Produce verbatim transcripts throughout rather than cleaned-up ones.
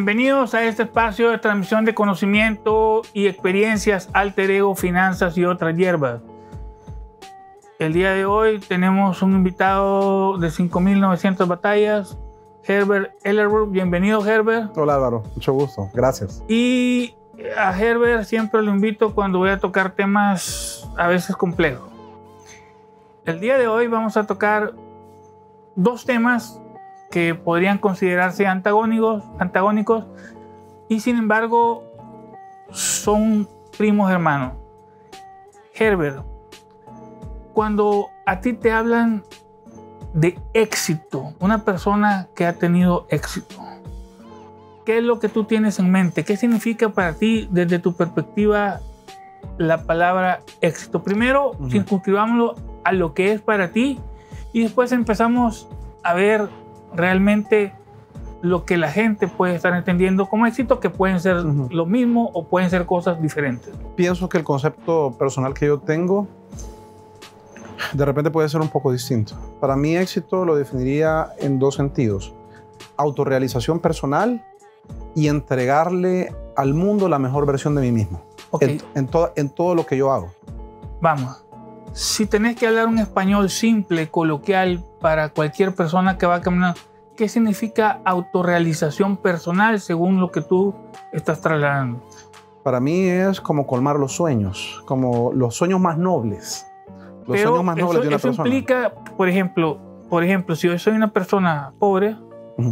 Bienvenidos a este espacio de transmisión de conocimiento y experiencias, alter ego, finanzas y otras hierbas. El día de hoy tenemos un invitado de cinco mil novecientas batallas, Herbert Ellerbrook. Bienvenido, Herbert. Hola, Álvaro. Mucho gusto. Gracias. Y a Herbert siempre lo invito cuando voy a tocar temas a veces complejos. El día de hoy vamos a tocar dos temas que podrían considerarse antagónicos, antagónicos y sin embargo son primos hermanos. Herbert, cuando a ti te hablan de éxito, una persona que ha tenido éxito, ¿qué es lo que tú tienes en mente? ¿Qué significa para ti desde tu perspectiva la palabra éxito? Primero, uh-huh. circunscribámoslo a lo que es para ti y después empezamos a ver realmente lo que la gente puede estar entendiendo como éxito, que pueden ser uh-huh. lo mismo o pueden ser cosas diferentes. Pienso que el concepto personal que yo tengo de repente puede ser un poco distinto. Para mí éxito lo definiría en dos sentidos: autorrealización personal y entregarle al mundo la mejor versión de mí mismo, okay. en, en, to en todo lo que yo hago. Vamos, si tenés que hablar un español simple, coloquial, para cualquier persona que va caminando, ¿qué significa autorrealización personal según lo que tú estás trasladando? Para mí es como colmar los sueños, como los sueños más nobles. Los Pero sueños más nobles eso, de una eso persona. implica, por ejemplo, por ejemplo, si yo soy una persona pobre uh-huh.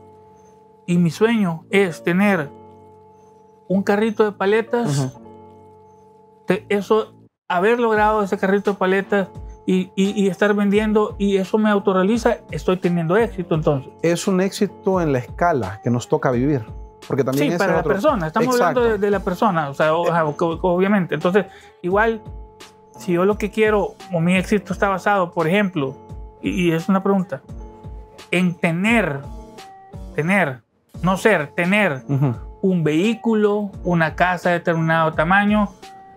y mi sueño es tener un carrito de paletas, uh-huh. te, eso, haber logrado ese carrito de paletas y, y, y estar vendiendo, y eso me autorrealiza, estoy teniendo éxito entonces. Es un éxito en la escala que nos toca vivir. Porque también sí, para la otro... persona, estamos Exacto. hablando de, de la persona, o sea, eh. obviamente. Entonces, igual, si yo lo que quiero, o mi éxito está basado, por ejemplo, y, y es una pregunta, en tener, tener, no ser, tener uh-huh. un vehículo, una casa de determinado tamaño,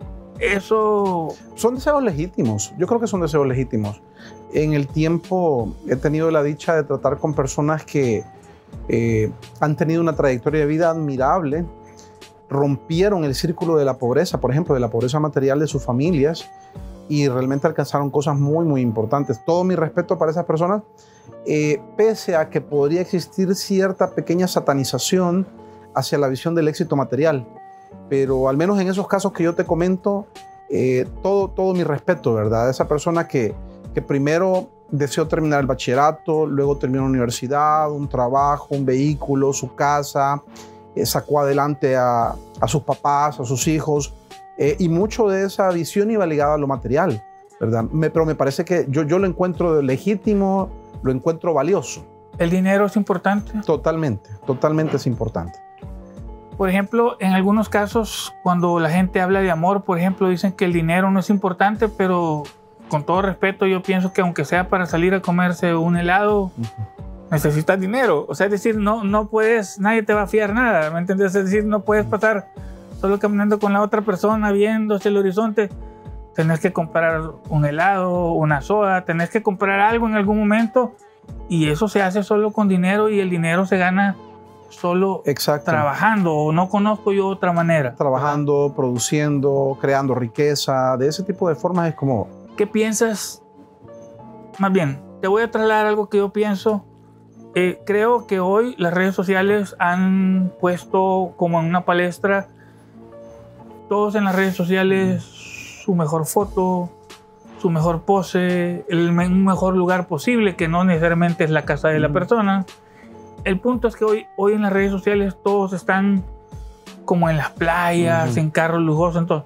eso... Son deseos legítimos. Yo creo que son deseos legítimos. En el tiempo he tenido la dicha de tratar con personas que eh, han tenido una trayectoria de vida admirable, rompieron el círculo de la pobreza, por ejemplo, de la pobreza material de sus familias, y realmente alcanzaron cosas muy, muy importantes. Todo mi respeto para esas personas, eh, pese a que podría existir cierta pequeña satanización hacia la visión del éxito material. Pero al menos en esos casos que yo te comento, eh, todo, todo mi respeto, ¿verdad? Esa persona que, que primero deseó terminar el bachillerato, luego terminó la universidad, un trabajo, un vehículo, su casa, eh, sacó adelante a, a sus papás, a sus hijos, eh, y mucho de esa visión iba ligada a lo material, ¿verdad? Me, pero me parece que yo, yo lo encuentro legítimo, lo encuentro valioso. ¿El dinero es importante? Totalmente, totalmente es importante. Por ejemplo, en algunos casos, cuando la gente habla de amor, por ejemplo, dicen que el dinero no es importante, pero con todo respeto, yo pienso que aunque sea para salir a comerse un helado, uh-huh. necesitas dinero. O sea, es decir, no, no puedes, nadie te va a fiar nada, ¿me entiendes? Es decir, no puedes pasar solo caminando con la otra persona, viendo hacia el horizonte. Tenés que comprar un helado, una soda, tenés que comprar algo en algún momento, y eso se hace solo con dinero, y el dinero se gana solo Exacto. trabajando, o no conozco yo otra manera. Trabajando, ¿verdad? Produciendo, creando riqueza, de ese tipo de formas es como... ¿Qué piensas? Más bien, te voy a trasladar algo que yo pienso. Eh, creo que hoy las redes sociales han puesto como en una palestra, todos en las redes sociales, su mejor foto, su mejor pose, el me un mejor lugar posible, que no necesariamente es la casa de la persona. El punto es que hoy, hoy en las redes sociales todos están como en las playas, uh-huh. en carros lujosos. Entonces,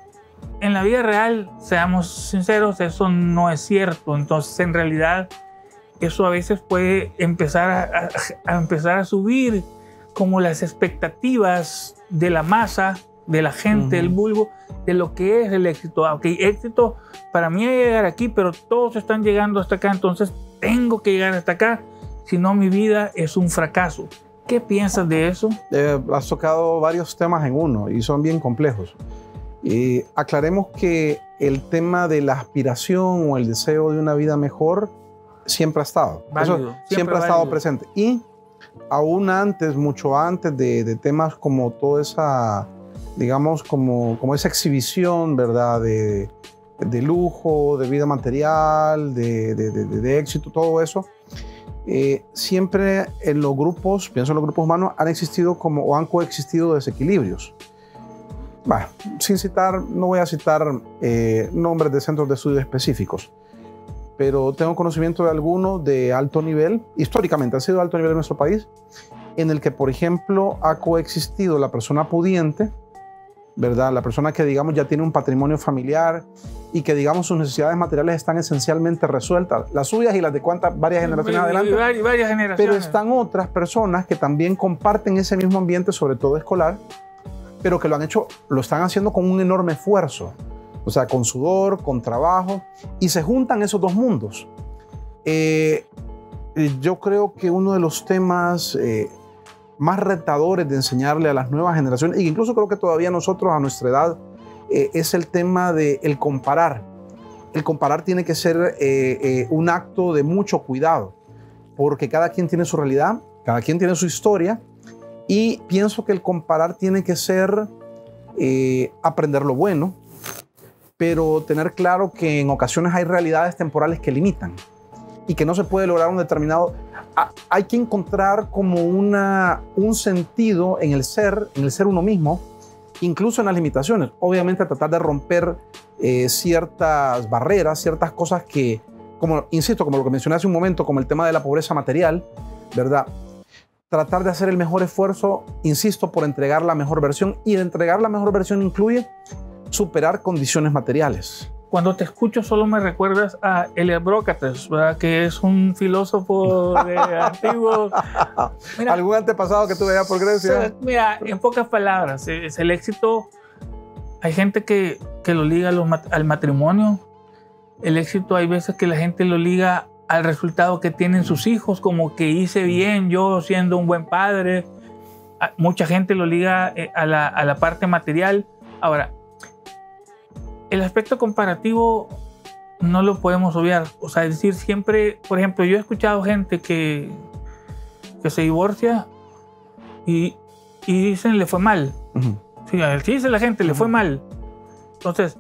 en la vida real, seamos sinceros, eso no es cierto. Entonces, en realidad, eso a veces puede empezar a, a, a empezar a subir como las expectativas de la masa, de la gente, uh-huh. del vulgo, de lo que es el éxito. Ah, ok, éxito para mí es llegar aquí, pero todos están llegando hasta acá, entonces tengo que llegar hasta acá. Si no, mi vida es un fracaso. ¿Qué piensas de eso? Eh, has tocado varios temas en uno y son bien complejos. Eh, aclaremos que el tema de la aspiración o el deseo de una vida mejor siempre ha estado. Válido, Eso siempre, siempre ha estado presente. Y aún antes, mucho antes de, de temas como toda esa, digamos, como, como esa exhibición, ¿verdad? De, de lujo, de vida material, de, de, de, de éxito, todo eso. Eh, siempre en los grupos, pienso en los grupos humanos, han existido como, o han coexistido desequilibrios. Bah, sin citar, no voy a citar eh, nombres de centros de estudio específicos, pero tengo conocimiento de algunos de alto nivel, históricamente ha sido de alto nivel en nuestro país, en el que, por ejemplo, ha coexistido la persona pudiente, ¿verdad? La persona que, digamos, ya tiene un patrimonio familiar y que, digamos, sus necesidades materiales están esencialmente resueltas, las suyas y las de cuántas, varias generaciones y, adelante. Y varias, varias generaciones. Pero están otras personas que también comparten ese mismo ambiente, sobre todo escolar, pero que lo han hecho, lo están haciendo con un enorme esfuerzo, o sea, con sudor, con trabajo, y se juntan esos dos mundos. Eh, yo creo que uno de los temas eh, más retadores de enseñarle a las nuevas generaciones, e incluso creo que todavía nosotros a nuestra edad, eh, es el tema del comparar. El comparar tiene que ser eh, eh, un acto de mucho cuidado, porque cada quien tiene su realidad, cada quien tiene su historia, y pienso que el comparar tiene que ser eh, aprender lo bueno, pero tener claro que en ocasiones hay realidades temporales que limitan y que no se puede lograr un determinado... Hay que encontrar como una, un sentido en el ser, en el ser uno mismo, incluso en las limitaciones. Obviamente tratar de romper eh, ciertas barreras, ciertas cosas que, como, insisto, como lo que mencioné hace un momento, como el tema de la pobreza material, ¿verdad? Tratar de hacer el mejor esfuerzo, insisto, por entregar la mejor versión, y entregar la mejor versión incluye superar condiciones materiales. Cuando te escucho solo me recuerdas a Heliócrates, ¿verdad? Que es un filósofo de antiguo... Mira, ¿algún antepasado que tú veas por Grecia? Mira, en pocas palabras, es el éxito. Hay gente que, que lo liga a los, al matrimonio. El éxito hay veces que la gente lo liga al resultado que tienen sus hijos, como que hice bien yo siendo un buen padre. Mucha gente lo liga a la, a la parte material. Ahora, el aspecto comparativo no lo podemos obviar. O sea, es decir, siempre, por ejemplo, yo he escuchado gente que, que se divorcia y, y dicen le fue mal. Uh-huh. Sí, sí, dice la gente, uh-huh. le fue mal. Entonces,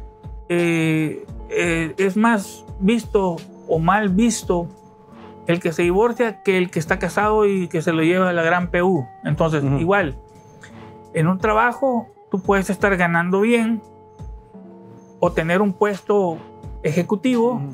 eh, eh, es más visto o mal visto el que se divorcia que el que está casado y que se lo lleva a la gran P U. Entonces, uh-huh. igual, en un trabajo tú puedes estar ganando bien o tener un puesto ejecutivo uh-huh.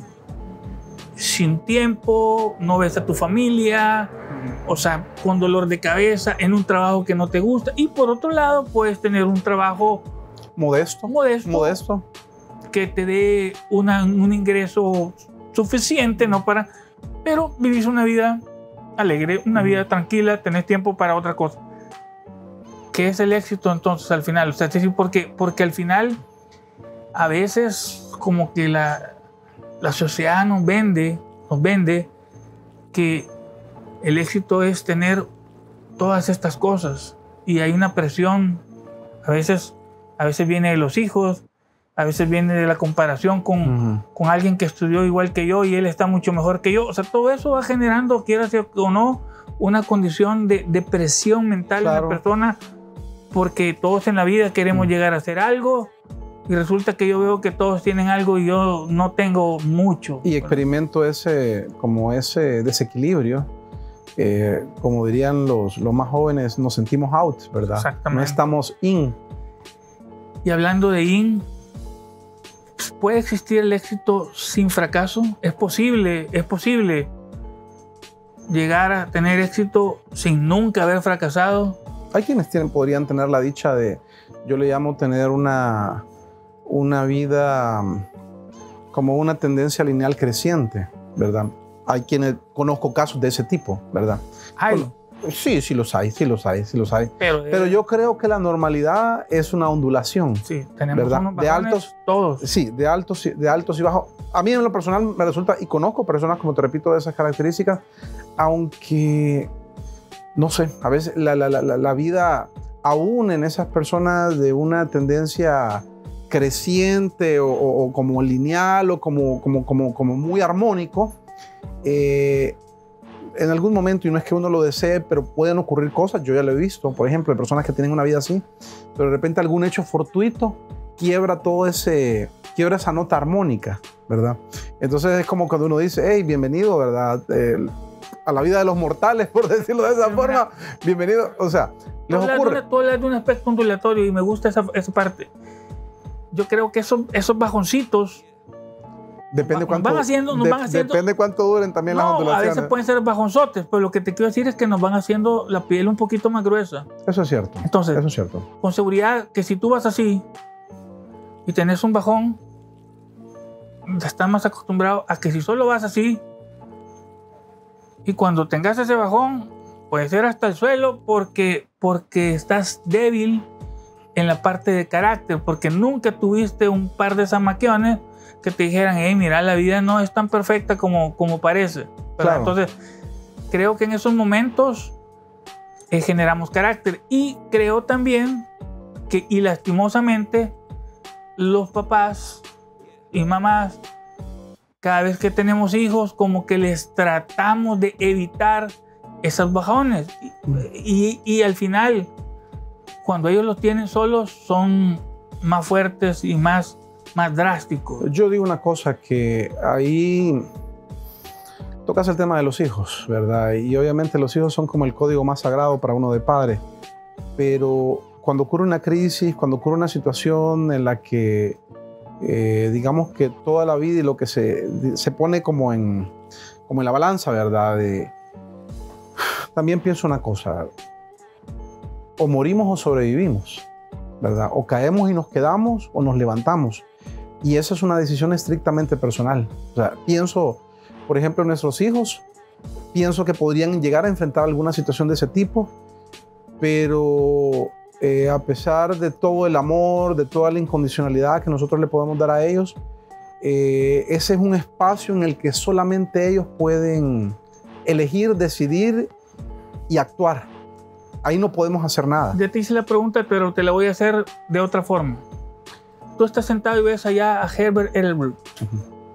sin tiempo, no ves a tu familia, uh-huh. o sea, con dolor de cabeza, en un trabajo que no te gusta. Y por otro lado, puedes tener un trabajo modesto, modesto, modesto. que te dé una, un ingreso suficiente, ¿no? Para, pero vivís una vida alegre, una uh-huh. vida tranquila, tenés tiempo para otra cosa. ¿Qué es el éxito entonces al final? O sea, es decir, porque, porque al final a veces como que la, la sociedad nos vende, nos vende que el éxito es tener todas estas cosas, y hay una presión, a veces, a veces viene de los hijos, a veces viene de la comparación con, uh-huh. con alguien que estudió igual que yo y él está mucho mejor que yo. O sea, todo eso va generando, quieras o no, una condición de, de presión mental claro. en la persona, porque todos en la vida queremos uh-huh. llegar a hacer algo, y resulta que yo veo que todos tienen algo y yo no tengo mucho. Y experimento ese, como ese desequilibrio. Eh, como dirían los, los más jóvenes, nos sentimos out, ¿verdad? Exactamente. No estamos in. Y hablando de in, ¿puede existir el éxito sin fracaso? Es posible, es posible llegar a tener éxito sin nunca haber fracasado. Hay quienes tienen, podrían tener la dicha de, yo le llamo tener una, una vida como una tendencia lineal creciente, ¿verdad? Hay quienes, conozco casos de ese tipo, ¿verdad? Hay. Bueno, sí, sí los hay, sí los hay, sí los hay. Pero, Pero yo creo que la normalidad es una ondulación. Sí, tenemos ¿verdad? unos de altos, todos. Sí, de altos, de altos y bajos. A mí en lo personal me resulta, y conozco personas, como te repito, de esas características, aunque, no sé, a veces la, la, la, la vida, aún en esas personas de una tendencia creciente o, o, o como lineal o como, como, como, como muy armónico, eh, en algún momento, y no es que uno lo desee, pero pueden ocurrir cosas, yo ya lo he visto, por ejemplo, de personas que tienen una vida así, pero de repente algún hecho fortuito quiebra todo ese, quiebra esa nota armónica, ¿verdad? Entonces es como cuando uno dice, hey, bienvenido, ¿verdad? Eh, a la vida de los mortales, por decirlo de esa sí, forma, bienvenido, o sea, les ocurre. Tú hablas de un aspecto ondulatorio y me gusta esa, esa parte. Yo creo que esos, esos bajoncitos Depende cuánto, van haciendo, nos de, van haciendo, depende cuánto duren también no, las ondulaciones. A veces pueden ser bajonzotes, pero lo que te quiero decir es que nos van haciendo la piel un poquito más gruesa. Eso es cierto. Entonces, eso es cierto. Con seguridad que si tú vas así y tenés un bajón, estás más acostumbrado a que si solo vas así y cuando tengas ese bajón, puede ser hasta el suelo porque, porque estás débil en la parte de carácter, porque nunca tuviste un par de zamaquiones que te dijeran, hey, mira, la vida no es tan perfecta como, como parece. Claro. Entonces, creo que en esos momentos eh, generamos carácter. Y creo también que, y lastimosamente, los papás y mamás, cada vez que tenemos hijos, como que les tratamos de evitar esos bajones. Y, y, y al final, cuando ellos los tienen solos, son más fuertes y más más drástico. Yo digo una cosa, que ahí tocas el tema de los hijos, ¿verdad? Y obviamente los hijos son como el código más sagrado para uno de padre, pero cuando ocurre una crisis, cuando ocurre una situación en la que eh, digamos que toda la vida y lo que se, se pone como en, como en la balanza, ¿verdad? De, también pienso una cosa, o morimos o sobrevivimos, ¿verdad? O caemos y nos quedamos o nos levantamos. Y esa es una decisión estrictamente personal. O sea, pienso, por ejemplo, en nuestros hijos, pienso que podrían llegar a enfrentar alguna situación de ese tipo, pero eh, a pesar de todo el amor, de toda la incondicionalidad que nosotros le podemos dar a ellos, eh, ese es un espacio en el que solamente ellos pueden elegir, decidir y actuar. Ahí no podemos hacer nada. Ya te hice la pregunta, pero te la voy a hacer de otra forma. Tú estás sentado y ves allá a Herbert Ellerbrook. Uh-huh.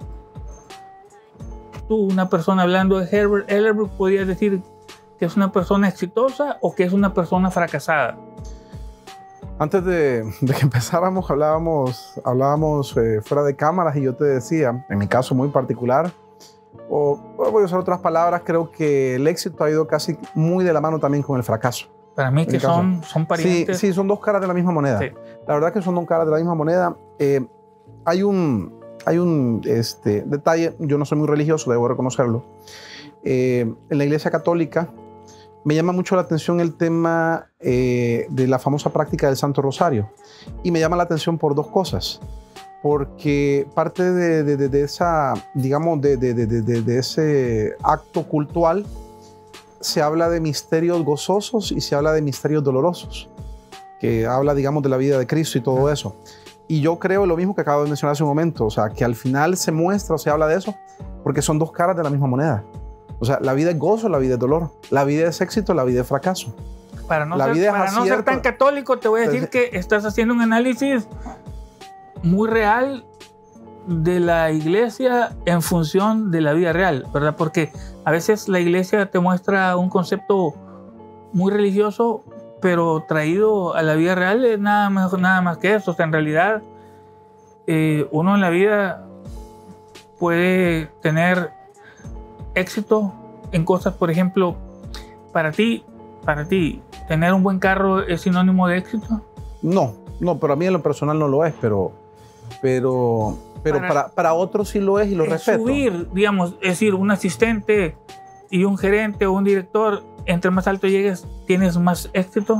Tú, una persona hablando de Herbert Ellerbrook, ¿podrías decir que es una persona exitosa o que es una persona fracasada? Antes de, de que empezáramos, hablábamos, hablábamos eh, fuera de cámaras y yo te decía, en mi caso muy particular, o voy a usar otras palabras, creo que el éxito ha ido casi muy de la mano también con el fracaso. Para mí que son, son parientes. Sí, sí, son dos caras de la misma moneda. Sí. La verdad que son dos caras de la misma moneda. Eh, hay un, hay un este, detalle, yo no soy muy religioso, debo reconocerlo. Eh, en la Iglesia Católica me llama mucho la atención el tema eh, de la famosa práctica del Santo Rosario. Y me llama la atención por dos cosas. Porque parte de, de, de, de esa, digamos, de, de, de, de, de ese acto cultual se habla de misterios gozosos y se habla de misterios dolorosos, que habla, digamos, de la vida de Cristo y todo eso. Y yo creo lo mismo que acabo de mencionar hace un momento, o sea, que al final se muestra o se habla de eso porque son dos caras de la misma moneda. O sea, la vida es gozo, la vida es dolor, la vida es éxito, la vida es fracaso. Para no, ser, para no ser tan católico, te voy a decir Entonces, que estás haciendo un análisis muy real de la iglesia en función de la vida real, ¿verdad? Porque a veces la iglesia te muestra un concepto muy religioso, pero traído a la vida real es nada más, nada más que eso. O sea, en realidad, eh, uno en la vida puede tener éxito en cosas, por ejemplo, para ti, para ti, ¿tener un buen carro es sinónimo de éxito? No, no, pero a mí en lo personal no lo es, pero, pero, pero para, para, para otros sí lo es y lo respeto. Subir, digamos, es decir, un asistente y un gerente o un director, entre más alto llegues, ¿tienes más éxito?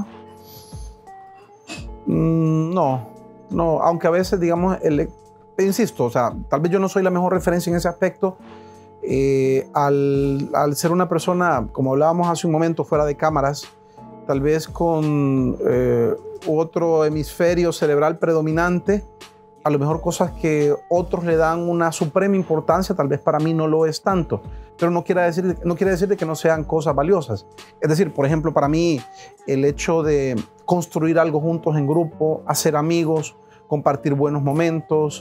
Mm, no, no, aunque a veces, digamos, el, insisto, o sea, tal vez yo no soy la mejor referencia en ese aspecto. Eh, al, al ser una persona, como hablábamos hace un momento fuera de cámaras, tal vez con eh, otro hemisferio cerebral predominante, a lo mejor cosas que otros le dan una suprema importancia, tal vez para mí no lo es tanto, pero no quiere decir, no quiere decir que no sean cosas valiosas. Es decir, por ejemplo, para mí el hecho de construir algo juntos en grupo, hacer amigos, compartir buenos momentos,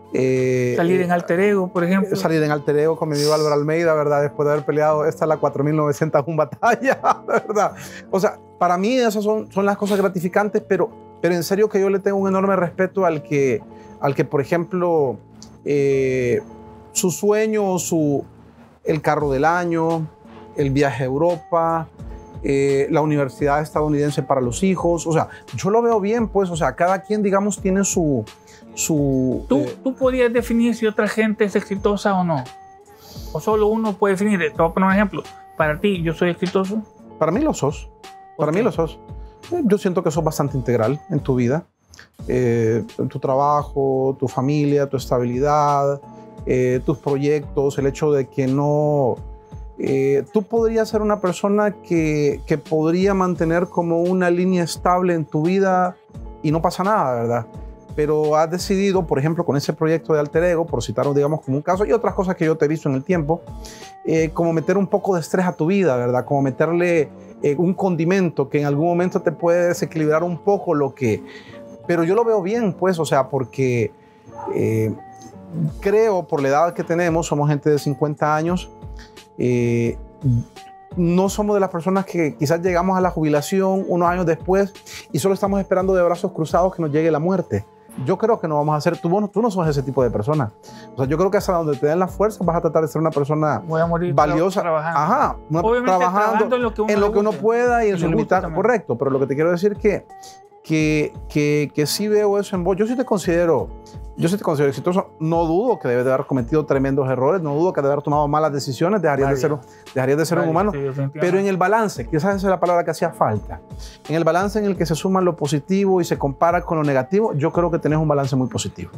Eh, salir en alter ego, por ejemplo. Salir en alter ego con mi amigo Álvaro Almeida, ¿verdad? Después de haber peleado, esta es la cuatro mil novecientos uno batalla, ¿verdad? O sea, para mí esas son, son las cosas gratificantes, pero, pero en serio que yo le tengo un enorme respeto al que, al que por ejemplo, eh, su sueño, su, el carro del año, el viaje a Europa, eh, la universidad estadounidense para los hijos, o sea, yo lo veo bien, pues, o sea, cada quien, digamos, tiene su... su ¿Tú, eh, ¿Tú podrías definir si otra gente es exitosa o no? ¿O solo uno puede definir? Te voy a poner un ejemplo. Para ti, ¿yo soy exitoso? Para mí lo sos. Para mí lo sos. Yo siento que sos bastante integral en tu vida. Eh, en tu trabajo, tu familia, tu estabilidad, eh, tus proyectos, el hecho de que no... Eh, tú podrías ser una persona que, que podría mantener como una línea estable en tu vida y no pasa nada, ¿verdad? Pero has decidido, por ejemplo, con ese proyecto de alter ego, por citarlo, digamos, como un caso, y otras cosas que yo te he visto en el tiempo, eh, como meter un poco de estrés a tu vida, ¿verdad? Como meterle eh, un condimento que en algún momento te puede desequilibrar un poco lo que... Pero yo lo veo bien, pues, o sea, porque eh, creo, por la edad que tenemos, somos gente de cincuenta años, eh, no somos de las personas que quizás llegamos a la jubilación unos años después y solo estamos esperando de brazos cruzados que nos llegue la muerte. Yo creo que no vamos a hacer, tú, tú no sos ese tipo de persona. O sea, yo creo que hasta donde te den las fuerzas vas a tratar de ser una persona Voy a morir valiosa. Trabajando. Ajá, una, Obviamente, trabajando, trabajando en lo que uno, en lo que uno guste, pueda y en y su limitación. Correcto, pero lo que te quiero decir que, que, que, que sí veo eso en vos. Yo sí te considero, yo sí te considero exitoso. No dudo que debes de haber cometido tremendos errores, no dudo que debes de haber tomado malas decisiones, dejarías de ser, dejarías de ser un humano. Sí, pero en el balance, quizás esa es la palabra que hacía falta, en el balance en el que se suma lo positivo y se compara con lo negativo, yo creo que tenés un balance muy positivo.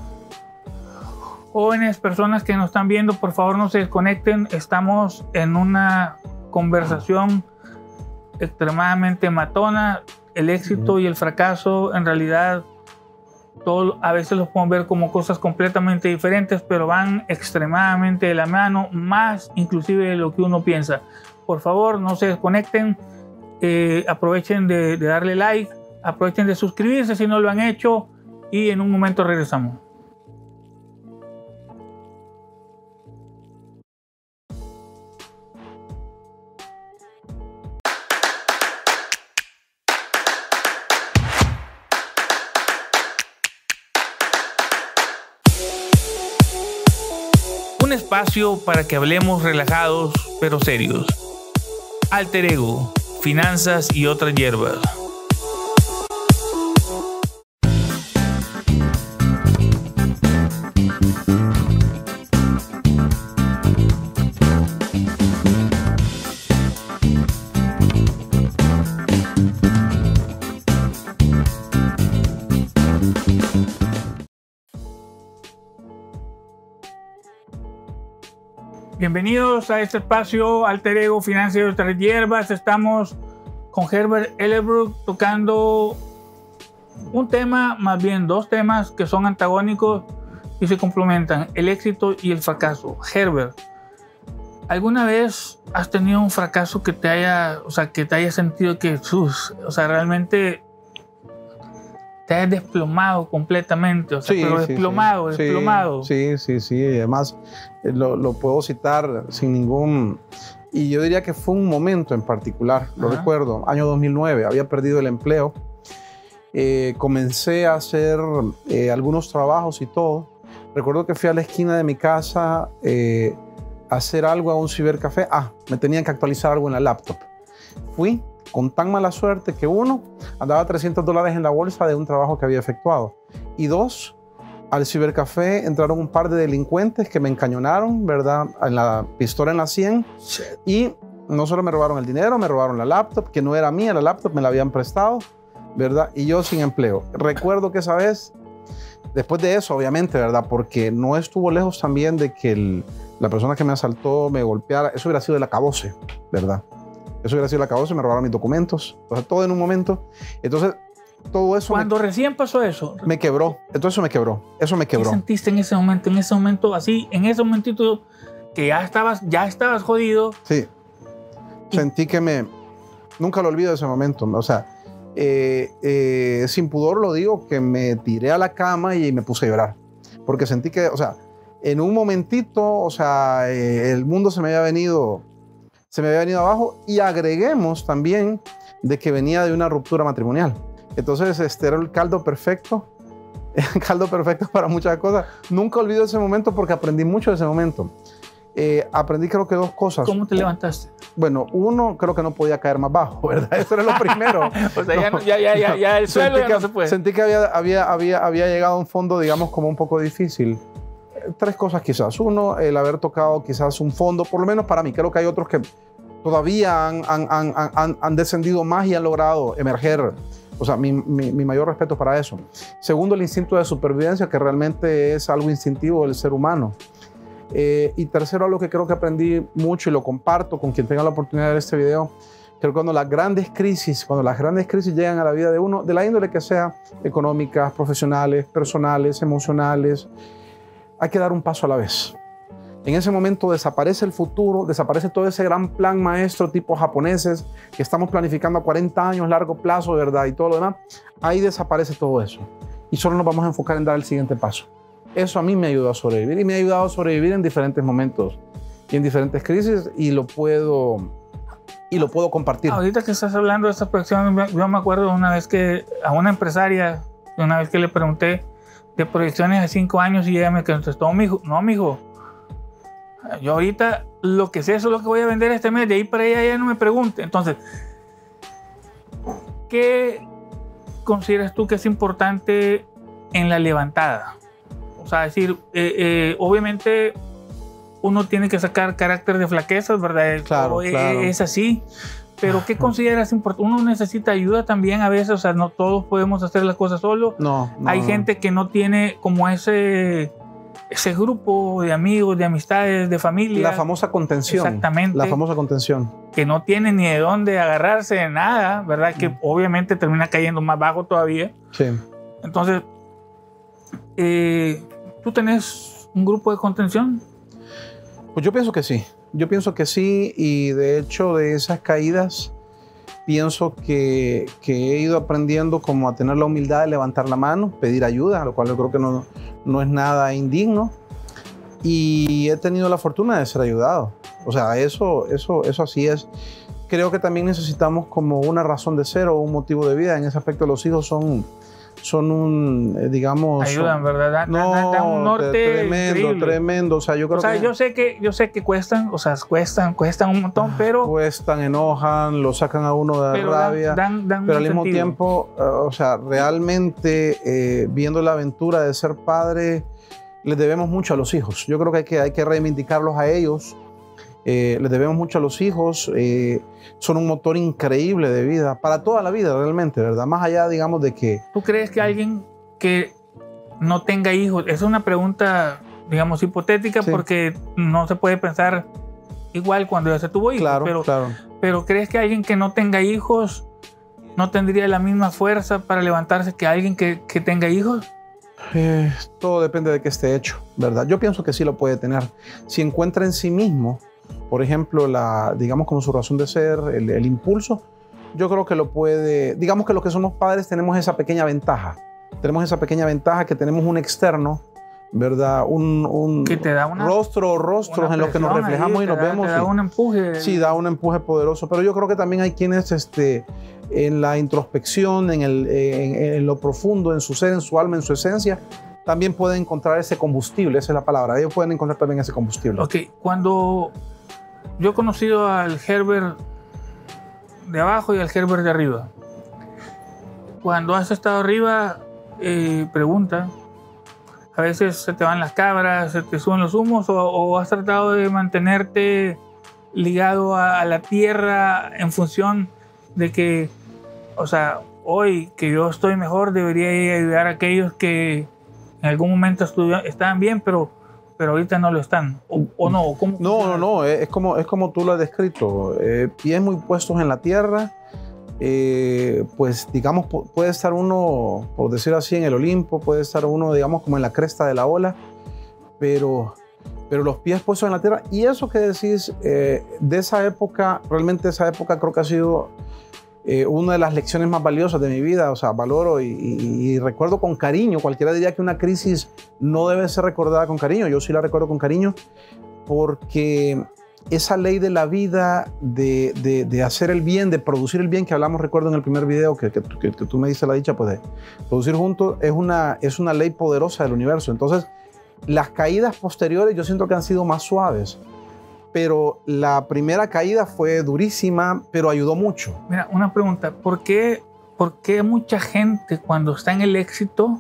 Jóvenes, personas que nos están viendo, por favor no se desconecten. Estamos en una conversación extremadamente matona. El éxito y el fracaso, en realidad, todo, a veces los podemos ver como cosas completamente diferentes, pero van extremadamente de la mano, más inclusive de lo que uno piensa. Por favor, no se desconecten, eh, aprovechen de, de darle like, aprovechen de suscribirse si no lo han hecho y en un momento regresamos. Un espacio para que hablemos relajados pero serios. Alter ego, finanzas y otras hierbas. Bienvenidos a este espacio Alter Ego, Finanzas y otras hierbas. Estamos con Herbert Ellerbrook tocando un tema, más bien dos temas que son antagónicos y se complementan, el éxito y el fracaso. Herbert, ¿alguna vez has tenido un fracaso que te haya, o sea, que te haya sentido que, sus, o sea, realmente te hayas desplomado completamente? O sea, Sí, pero sí, desplomado, sí. desplomado. Sí, sí, sí. Y además eh, lo, lo puedo citar sin ningún... Y yo diría que fue un momento en particular, lo Ajá. recuerdo, año dos mil nueve, había perdido el empleo. Eh, comencé a hacer eh, algunos trabajos y todo. Recuerdo que fui a la esquina de mi casa eh, a hacer algo a un cibercafé. Ah, me tenían que actualizar algo en la laptop. Fui con tan mala suerte que uno, andaba trescientos dólares en la bolsa de un trabajo que había efectuado. Y dos, al cibercafé entraron un par de delincuentes que me encañonaron, ¿verdad? En la pistola en la sien. Y no solo me robaron el dinero, me robaron la laptop, que no era mía, la laptop me la habían prestado, ¿verdad? Y yo sin empleo. Recuerdo que esa vez, después de eso, obviamente, ¿verdad? Porque no estuvo lejos también de que el, la persona que me asaltó me golpeara. Eso hubiera sido el acabose, ¿verdad? Eso hubiera sido el acabose, me robaron mis documentos. O sea, todo en un momento. Entonces, todo eso... Cuando me, recién pasó eso... Me quebró. Entonces eso me quebró. Eso me quebró. ¿Qué sentiste en ese momento? En ese momento, así, en ese momentito que ya estabas, ya estabas jodido. Sí. Sentí que me... Nunca lo olvido ese momento. O sea, eh, eh, sin pudor lo digo, que me tiré a la cama y me puse a llorar. porque sentí que, o sea, en un momentito, o sea, eh, el mundo se me había venido, se me había venido abajo, y agreguemos también de que venía de una ruptura matrimonial. Entonces, este era el caldo perfecto, el caldo perfecto para muchas cosas. Nunca olvido ese momento porque aprendí mucho de ese momento. Eh, aprendí creo que dos cosas. ¿Cómo te levantaste? Bueno, uno, creo que no podía caer más bajo, ¿verdad? Eso era lo primero. O sea, ya, no, ya, ya, ya, ya el suelo ya que, no se puede. Sentí que había, había, había, había llegado a un fondo, digamos, como un poco difícil. Tres cosas quizás. Uno, el haber tocado quizás un fondo, por lo menos para mí. Creo que hay otros que todavía han, han, han, han, han descendido más y han logrado emerger. O sea, mi, mi, mi mayor respeto para eso. Segundo, el instinto de supervivencia, que realmente es algo instintivo del ser humano. Eh, y tercero, algo que creo que aprendí mucho y lo comparto con quien tenga la oportunidad de ver este video, que cuando las grandes crisis, cuando las grandes crisis llegan a la vida de uno, de la índole que sea, económicas, profesionales, personales, emocionales, hay que dar un paso a la vez. En ese momento desaparece el futuro, desaparece todo ese gran plan maestro tipo japoneses que estamos planificando a cuarenta años, largo plazo, ¿verdad? Y todo lo demás. Ahí desaparece todo eso. Y solo nos vamos a enfocar en dar el siguiente paso. Eso a mí me ayudó a sobrevivir y me ha ayudado a sobrevivir en diferentes momentos y en diferentes crisis, y lo puedo, y lo puedo compartir. Ahorita que estás hablando de estas proyecciones, yo me acuerdo una vez que a una empresaria, una vez que le pregunté de proyecciones a cinco años y ella me contestó, mijo, no, mijo, yo ahorita lo que sé, eso es lo que voy a vender este mes, de ahí para allá ya no me pregunte. Entonces, ¿qué consideras tú que es importante en la levantada? O sea, decir, eh, eh, obviamente uno tiene que sacar carácter de flaquezas, ¿verdad? Claro, es, claro. es así. Pero ¿qué consideras importante? Uno necesita ayuda también a veces, o sea, no todos podemos hacer las cosas solos. No, no. Hay no. gente que no tiene como ese, ese grupo de amigos, de amistades, de familia. La famosa contención. Exactamente. La famosa contención. Que no tiene ni de dónde agarrarse de nada, ¿verdad? Que Mm. obviamente termina cayendo más bajo todavía. Sí. Entonces, eh, ¿tú tenés un grupo de contención? Pues yo pienso que sí. Yo pienso que sí, y de hecho de esas caídas pienso que, que he ido aprendiendo como a tener la humildad de levantar la mano, pedir ayuda, lo cual yo creo que no, no es nada indigno, y he tenido la fortuna de ser ayudado. O sea, eso, eso, eso así es. Creo que también necesitamos como una razón de ser o un motivo de vida. En ese aspecto los hijos son, son un, eh, digamos... Ayudan, son, ¿verdad? Dan, no, dan, dan un norte tremendo, increíble. tremendo. O sea, yo creo O sea, que... yo sé que, yo sé que cuestan, o sea, cuestan, cuestan un montón, pero... Cuestan, enojan, lo sacan a uno de pero rabia. Dan, dan, dan pero al mismo sentido. tiempo, uh, o sea, realmente eh, viendo la aventura de ser padre, les debemos mucho a los hijos. Yo creo que hay que, hay que reivindicarlos a ellos. Eh, les debemos mucho a los hijos. Eh, son un motor increíble de vida, para toda la vida realmente, ¿verdad? Más allá, digamos, de que... ¿Tú crees que alguien que no tenga hijos, es una pregunta, digamos, hipotética, Sí. porque no se puede pensar igual cuando ya se tuvo hijos, Claro, pero, claro. pero ¿crees que alguien que no tenga hijos no tendría la misma fuerza para levantarse que alguien que, que tenga hijos? Eh, todo depende de que esté hecho, ¿verdad? Yo pienso que sí lo puede tener. Si encuentra en sí mismo, por ejemplo, la, digamos como su razón de ser, el, el impulso, yo creo que lo puede, digamos que los que somos padres tenemos esa pequeña ventaja, tenemos esa pequeña ventaja que tenemos un externo, ¿verdad? Un, un Que te da una, rostro o rostros en los que nos presión reflejamos ahí, y nos te da, vemos. te da y- un empuje. Sí, da un empuje poderoso, pero yo creo que también hay quienes este, en la introspección, en, el, en, en lo profundo, en su ser, en su alma, en su esencia, también pueden encontrar ese combustible, esa es la palabra, ellos pueden encontrar también ese combustible. Ok, cuando yo he conocido al Herbert de abajo y al Herbert de arriba, cuando has estado arriba, eh, pregunta, a veces se te van las cabras, se te suben los humos, o, o has tratado de mantenerte ligado a, a la tierra en función de que, o sea, hoy que yo estoy mejor, debería ayudar a aquellos que en algún momento estudió- estaban bien, pero, pero ahorita no lo están, o, o no. ¿o cómo No, funciona? no, no, es como, es como tú lo has descrito, eh, pies muy puestos en la tierra, eh, pues digamos, pu- puede estar uno, por decirlo así, en el Olimpo, puede estar uno, digamos, como en la cresta de la ola, pero, pero los pies puestos en la tierra. Y eso que decís, eh, de esa época, realmente esa época creo que ha sido eh, una de las lecciones más valiosas de mi vida, o sea, valoro y, y, y recuerdo con cariño. Cualquiera diría que una crisis no debe ser recordada con cariño. Yo sí la recuerdo con cariño porque esa ley de la vida, de, de, de hacer el bien, de producir el bien, que hablamos, recuerdo en el primer video que, que, que, que tú me diste la dicha, pues de producir juntos, es una, es una ley poderosa del universo. Entonces, las caídas posteriores yo siento que han sido más suaves, pero la primera caída fue durísima, pero ayudó mucho. Mira, una pregunta, ¿por qué, por qué mucha gente cuando está en el éxito,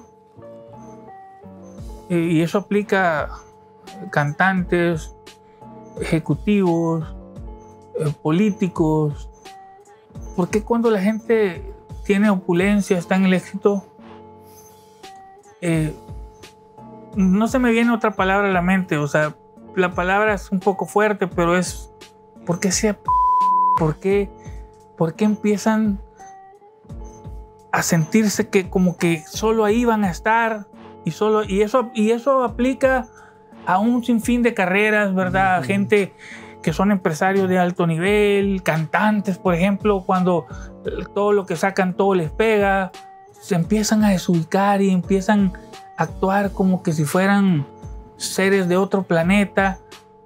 y eso aplica a cantantes, ejecutivos, eh, políticos, ¿por qué cuando la gente tiene opulencia, está en el éxito, eh, no se me viene otra palabra a la mente? O sea, la palabra es un poco fuerte, pero es ¿por qué se, por qué, por qué empiezan a sentirse que como que solo ahí van a estar y solo y eso y eso aplica a un sinfín de carreras, ¿verdad? Uh-huh. Gente que son empresarios de alto nivel, cantantes, por ejemplo, cuando todo lo que sacan todo les pega, se empiezan a desubicar y empiezan a actuar como que si fueran seres de otro planeta.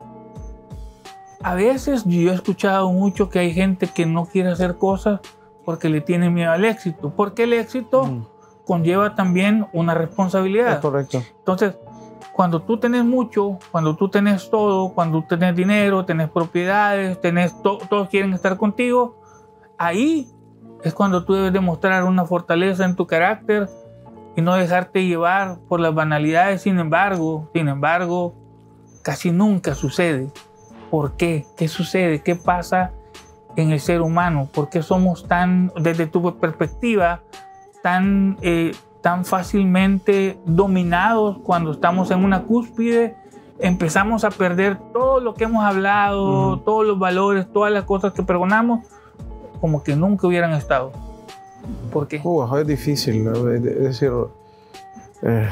A veces yo he escuchado mucho que hay gente que no quiere hacer cosas porque le tiene miedo al éxito, porque el éxito uh-huh. conlleva también una responsabilidad. Es correcto. Entonces, cuando tú tenés mucho, cuando tú tenés todo, cuando tú tenés dinero, tenés propiedades, tenés to- todos quieren estar contigo, ahí es cuando tú debes demostrar una fortaleza en tu carácter y no dejarte llevar por las banalidades. Sin embargo, sin embargo, casi nunca sucede. ¿Por qué? ¿Qué sucede? ¿Qué pasa en el ser humano? ¿Por qué somos tan, desde tu perspectiva, tan... Eh, tan fácilmente dominados cuando estamos en una cúspide? Empezamos a perder todo lo que hemos hablado, uh-huh. todos los valores, todas las cosas que pregonamos, como que nunca hubieran estado. ¿Por qué? Uh, es difícil, es decir, eh,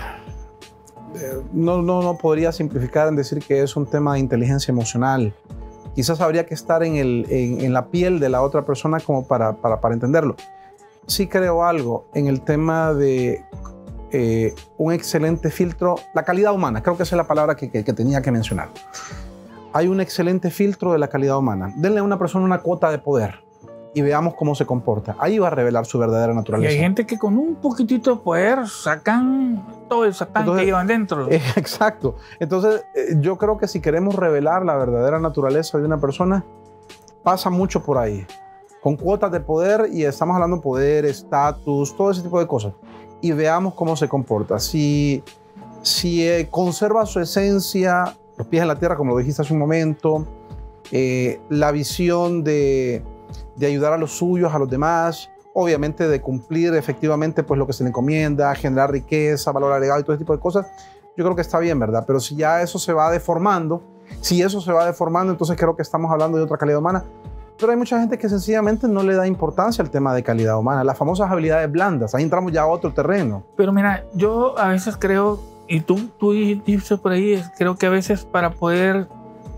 no, no, no podría simplificar en decir que es un tema de inteligencia emocional. Quizás habría que estar en, el, en, en la piel de la otra persona como para, para, para entenderlo. Sí creo algo en el tema de eh, un excelente filtro, la calidad humana, creo que esa es la palabra que, que, que tenía que mencionar. Hay un excelente filtro de la calidad humana. Denle a una persona una cuota de poder y veamos cómo se comporta. Ahí va a revelar su verdadera naturaleza. Y hay gente que con un poquitito de poder sacan todo el satán Entonces, que llevan dentro. Eh, exacto. Entonces, eh, yo creo que si queremos revelar la verdadera naturaleza de una persona, pasa mucho por ahí. Con cuotas de poder, y estamos hablando de poder, estatus, todo ese tipo de cosas. Y veamos cómo se comporta. Si, si eh, conserva su esencia, los pies en la tierra, como lo dijiste hace un momento, eh, la visión de, de ayudar a los suyos, a los demás, obviamente de cumplir efectivamente pues, lo que se le encomienda, generar riqueza, valor agregado y todo ese tipo de cosas, yo creo que está bien, ¿verdad? Pero si ya eso se va deformando, si eso se va deformando, entonces creo que estamos hablando de otra calidad humana. Pero hay mucha gente que sencillamente no le da importancia al tema de calidad humana, las famosas habilidades blandas. Ahí entramos ya a otro terreno. Pero mira, yo a veces creo, y tú, tú dices por ahí, creo que a veces para poder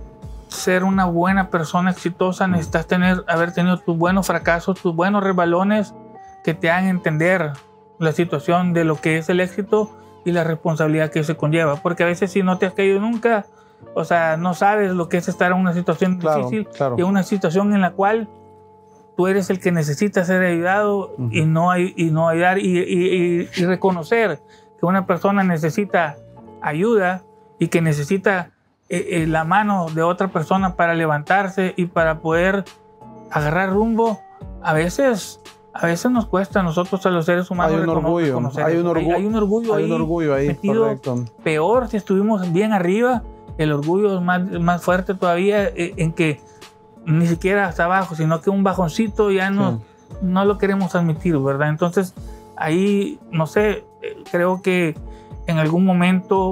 ser una buena persona exitosa mm. necesitas tener, haber tenido tus buenos fracasos, tus buenos resbalones que te hagan entender la situación de lo que es el éxito y la responsabilidad que se conlleva. Porque a veces si no te has caído nunca, o sea, no sabes lo que es estar en una situación claro, difícil claro. y en una situación en la cual tú eres el que necesita ser ayudado uh-huh. y, no, y no ayudar y, y, y, y reconocer que una persona necesita ayuda y que necesita eh, eh, la mano de otra persona para levantarse y para poder agarrar rumbo. A veces, a veces nos cuesta a nosotros, a los seres humanos, hay un orgullo, reconocer. Hay un, orgu- hay, hay un orgullo hay ahí, un orgullo ahí metido. Correcto. Peor si estuvimos bien arriba. El orgullo es más, más fuerte todavía eh, en que ni siquiera hasta abajo, sino que un bajoncito ya no, sí. no lo queremos admitir, ¿verdad? Entonces, ahí, no sé, creo que en algún momento,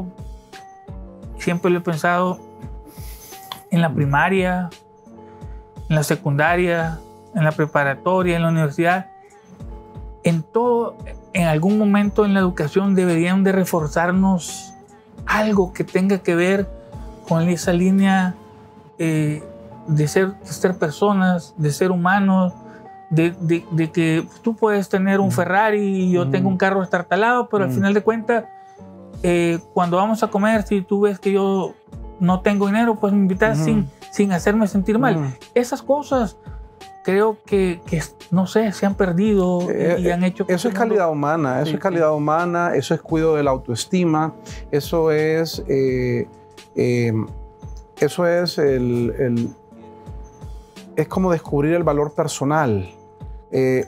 siempre lo he pensado, en la primaria, en la secundaria, en la preparatoria, en la universidad, en todo, en algún momento en la educación deberían de reforzarnos algo que tenga que ver con esa línea eh, de, ser, de ser personas, de ser humanos, de, de, de que tú puedes tener un Ferrari y yo mm. tengo un carro estartalado, pero mm. al final de cuentas, eh, cuando vamos a comer, si tú ves que yo no tengo dinero, pues me invitas mm. sin, sin hacerme sentir mal. Mm. Esas cosas creo que, que, no sé, se han perdido eh, y han hecho... Eso es calidad humana, eso sí, es calidad sí. humana, eso es cuidado de la autoestima, eso es... Eh, eh, eso es el, el... Es como descubrir el valor personal. Eh,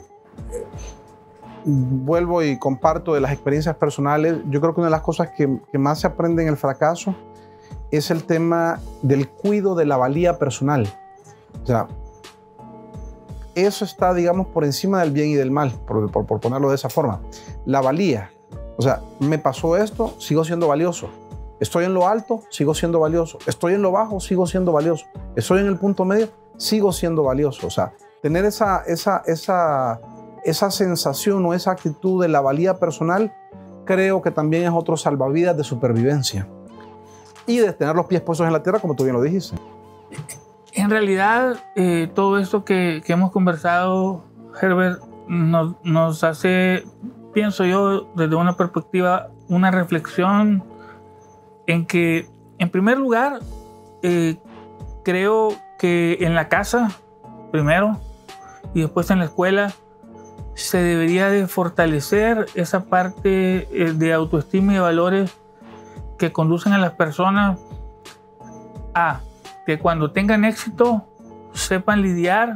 vuelvo y comparto de las experiencias personales. Yo creo que una de las cosas que, que más se aprende en el fracaso es el tema del cuidado de la valía personal. O sea, eso está, digamos, por encima del bien y del mal, por, por, por ponerlo de esa forma. La valía. O sea, me pasó esto, sigo siendo valioso. Estoy en lo alto, sigo siendo valioso. Estoy en lo bajo, sigo siendo valioso. Estoy en el punto medio, sigo siendo valioso. O sea, tener esa, esa, esa, esa sensación o esa actitud de la valía personal, creo que también es otro salvavidas de supervivencia. Y de tener los pies puestos en la tierra, como tú bien lo dijiste. En realidad, eh, todo esto que, que hemos conversado, Herbert, nos, nos hace, pienso yo, desde una perspectiva, una reflexión en que, en primer lugar, eh, creo que en la casa, primero, y después en la escuela, se debería de fortalecer esa parte eh, de autoestima y de valores que conducen a las personas a que cuando tengan éxito sepan lidiar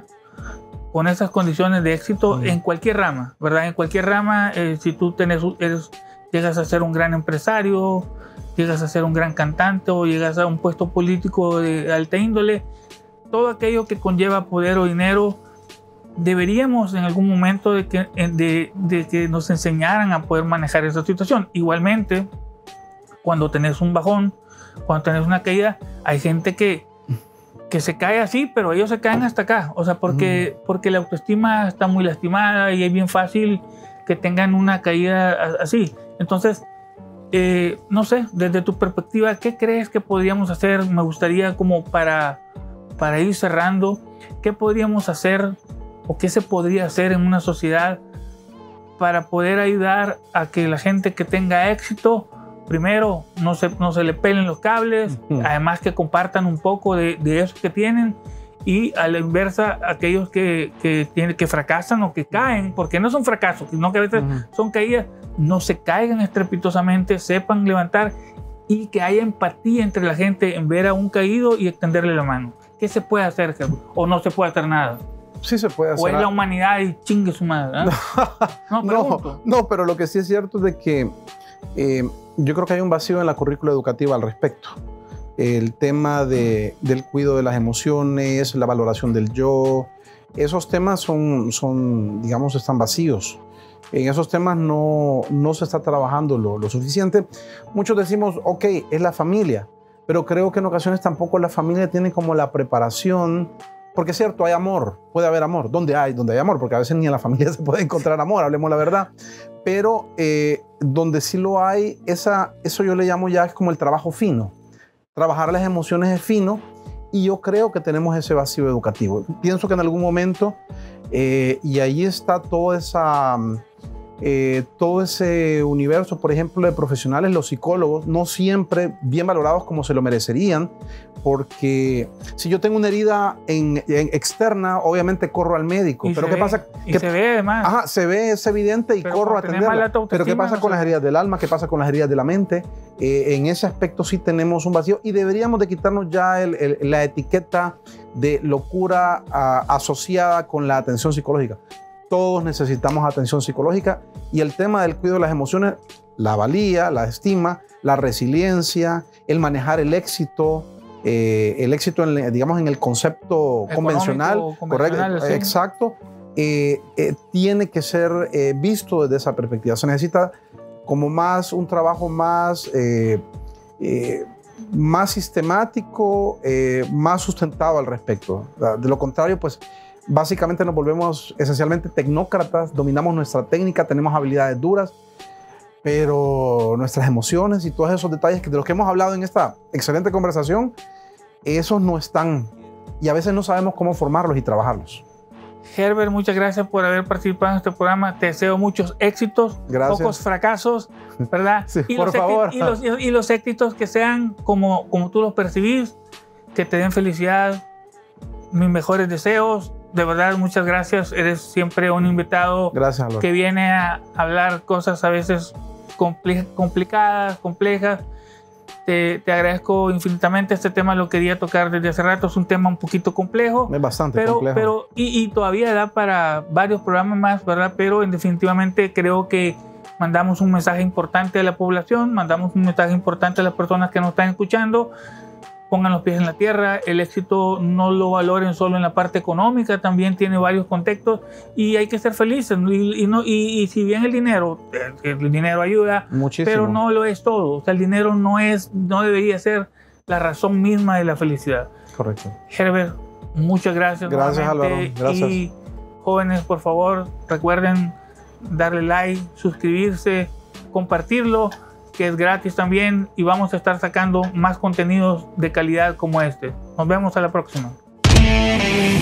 con esas condiciones de éxito mm. en cualquier rama, ¿verdad? En cualquier rama, eh, si tú tenés, eres, llegas a ser un gran empresario, llegas a ser un gran cantante o llegas a un puesto político de alta índole, todo aquello que conlleva poder o dinero, deberíamos en algún momento de que, de, de que nos enseñaran a poder manejar esa situación. Igualmente, cuando tenés un bajón, cuando tenés una caída, hay gente que, que se cae así, pero ellos se caen hasta acá. O sea, porque, mm. porque la autoestima está muy lastimada y es bien fácil que tengan una caída así. Entonces, eh, no sé, desde tu perspectiva, ¿qué crees que podríamos hacer? Me gustaría como para, para ir cerrando, ¿qué podríamos hacer o qué se podría hacer en una sociedad para poder ayudar a que la gente que tenga éxito, primero, no se, no se le pelen los cables, uh-huh. además que compartan un poco de, de eso que tienen, y a la inversa, aquellos que, que, tienen, que fracasan o que caen, porque no son fracasos, sino que a veces uh-huh. son caídas, no se caigan estrepitosamente, sepan levantar y que haya empatía entre la gente en ver a un caído y extenderle la mano. ¿Qué se puede hacer? ¿O no se puede hacer nada? Sí se puede hacer. O es la humanidad y chingue su madre. ¿eh? No, no, no, pero lo que sí es cierto es de que eh, yo creo que hay un vacío en la currícula educativa al respecto. El tema de, del cuidado de las emociones, la valoración del yo, esos temas son, son digamos, están vacíos. En esos temas no, no se está trabajando lo, lo suficiente. Muchos decimos, ok, es la familia, pero creo que en ocasiones tampoco la familia tiene como la preparación. Porque es cierto, hay amor, puede haber amor. ¿Dónde hay? Donde hay amor, porque a veces ni en la familia se puede encontrar amor, hablemos la verdad. Pero eh, donde sí lo hay, esa, eso yo le llamo ya es como el trabajo fino. Trabajar las emociones es fino y yo creo que tenemos ese vacío educativo. Pienso que en algún momento, eh, y ahí está toda esa... Eh, todo ese universo, por ejemplo, de profesionales, los psicólogos, no siempre bien valorados como se lo merecerían, porque si yo tengo una herida en, en externa, obviamente corro al médico. Y pero ¿qué ve, pasa? Y ¿Qué, se ve además. Ajá, se ve, es evidente y pero corro a atenderla. Pero ¿qué pasa no con sé. las heridas del alma? ¿Qué pasa con las heridas de la mente? Eh, en ese aspecto sí tenemos un vacío y deberíamos de quitarnos ya el, el, la etiqueta de locura a, asociada con la atención psicológica. Todos necesitamos atención psicológica y el tema del cuidado de las emociones, la valía, la estima, la resiliencia, el manejar el éxito, eh, el éxito en, digamos en el concepto Económico, convencional, convencional, correcto, sí. exacto, eh, eh, tiene que ser eh, visto desde esa perspectiva. Se necesita como más un trabajo más, eh, eh, más sistemático, eh, más sustentado al respecto. De lo contrario, pues básicamente nos volvemos esencialmente tecnócratas, dominamos nuestra técnica, tenemos habilidades duras, pero nuestras emociones y todos esos detalles que de los que hemos hablado en esta excelente conversación, esos no están y a veces no sabemos cómo formarlos y trabajarlos. Herbert, muchas gracias por haber participado en este programa. Te deseo muchos éxitos, gracias. Pocos fracasos, ¿verdad? Sí, y por los favor. Y los, y los éxitos que sean como, como tú los percibís, que te den felicidad. Mis mejores deseos. De verdad, muchas gracias. Eres siempre un invitado gracias, Lord. que viene a hablar cosas a veces compli complicadas, complejas. Te, te agradezco infinitamente. Este tema lo quería tocar desde hace rato. Es un tema un poquito complejo. Es bastante pero, complejo. Pero, y, y todavía da para varios programas más, ¿verdad? Pero en definitivamente creo que mandamos un mensaje importante a la población, mandamos un mensaje importante a las personas que nos están escuchando. Pongan los pies en la tierra. El éxito no lo valoren solo en la parte económica, también tiene varios contextos y hay que ser felices. Y, y, no, y, y si bien el dinero, el, el dinero ayuda, muchísimo, pero no lo es todo. O sea, el dinero no, es, no debería ser la razón misma de la felicidad. Correcto. Herbert, muchas gracias. Gracias, Álvaro. Gracias. Y jóvenes, por favor, recuerden darle like, suscribirse, compartirlo, que es gratis también, y vamos a estar sacando más contenidos de calidad como este. Nos vemos a la próxima.